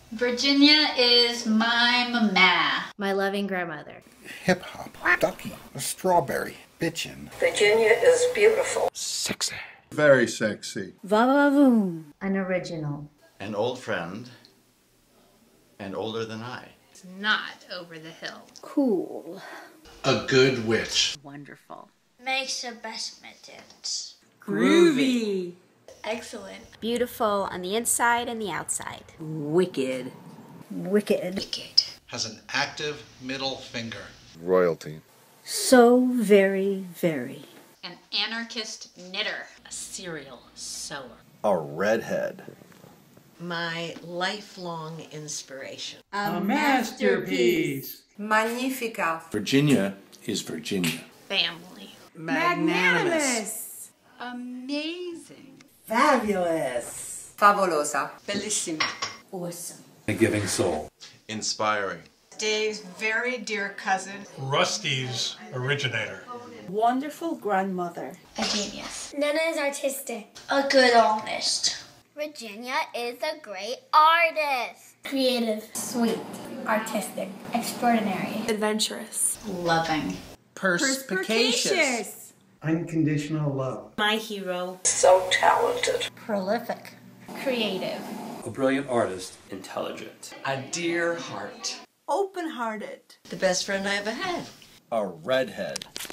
Virginia is my mama. My loving grandmother. Hip hop. Ducky. A strawberry. Bitchin'. Virginia is beautiful. Sexy. Very sexy. Va-va-voom. An original. An old friend. And older than I. It's not over the hill. Cool. A good witch. Wonderful. Makes the best mittens. Groovy. Excellent. Beautiful on the inside and the outside. Wicked. Wicked. Wicked. Has an active middle finger. Royalty. So very, very. An anarchist knitter. A serial sower. A redhead. My lifelong inspiration. A masterpiece. Magnifica. Virginia is Virginia. Family. Magnanimous. Amazing. Fabulous. Favolosa. Bellissima. Awesome. A giving soul. Inspiring. Dave's very dear cousin. Rusty's originator. Wonderful grandmother. A genius. Nana is artistic. A good honest. Virginia is a great artist. Creative. Sweet. Artistic. Extraordinary. Adventurous. Loving. Perspicacious. Unconditional love. My hero. So talented. Prolific. Creative. A brilliant artist. Intelligent. A dear heart. Open-hearted. The best friend I ever had. A redhead.